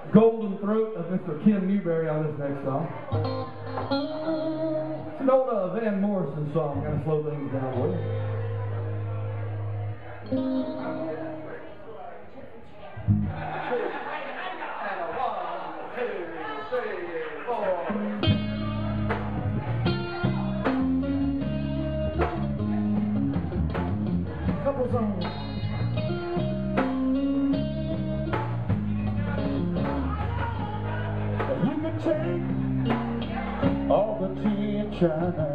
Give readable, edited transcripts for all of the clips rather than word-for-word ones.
Golden Throat of Mr. Ken Newberry on this next song. It's an old Van Morrison song. Gotta slow things down for you. Couple songs. You can take all the tea and china,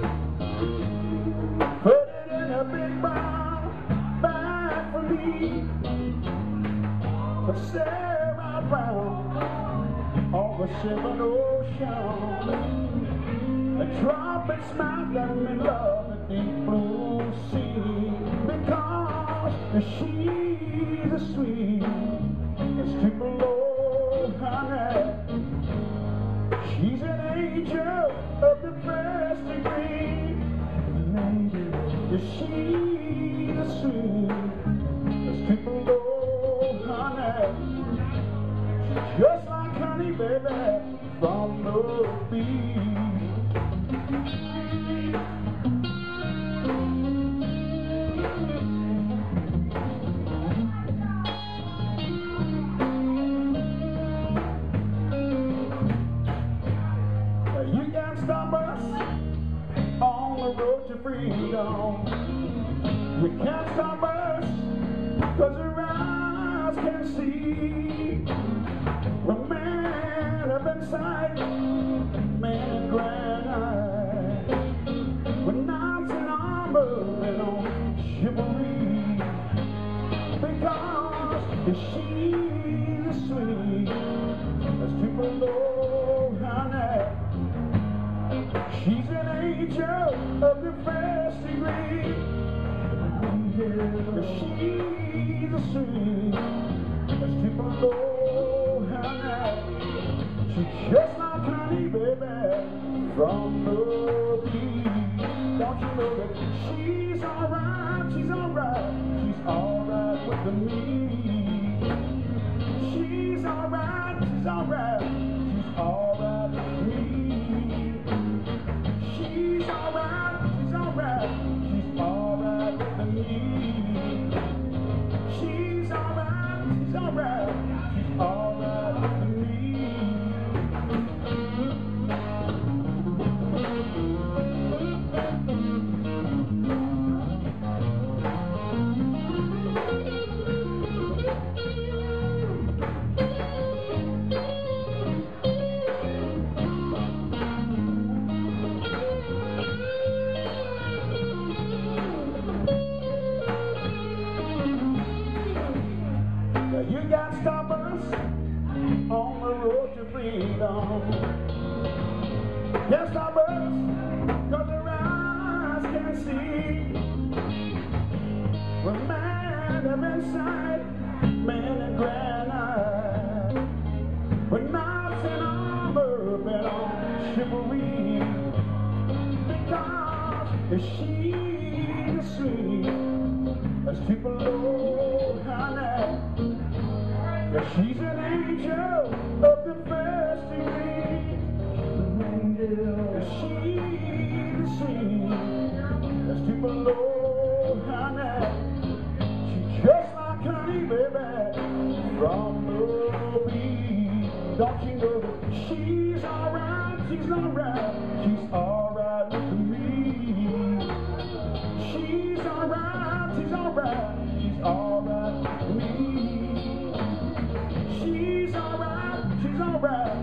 put it in a big brown bag for me, but stare right round on the seven ocean, and drop and smack them in love the deep blue sea, because she's a sweet as Tupelo Honey. She's an angel of the first degree. She's a sweet as Tupelo Honey. She's just like honey, baby, from the bee. You can't stop us on the road to freedom. You can't stop us, cause your eyes can see. We're man up inside, man in granite. We're knights in armor and on chivalry, because she's as sweet as Tupelo Honey. She's an angel of the first degree. She's a sweet as Tupelo Honey. She's just like honey, baby, from the bee. Don't you know that she's alright, she's alright, she's alright with me. She's alright, she's alright, she's alright with me. She's alright, she's alright, she's alright with me. She's alright, she's alright, she's alright with me. You can't stop us on the road to freedom. Can't stop us, cause our eyes can't see. We're man up inside, man in granite. We're knights in armor, men on chivalry, because she's as sweet as Tupelo Honey. She's an angel of the first degree. She's as sweet as Tupelo Honey. She's just like honey, baby, from the bee. Don't you know that she's alright, she's alright, she's alright with me. She's alright, she's alright, she's alright with me. She's alright, she's alright.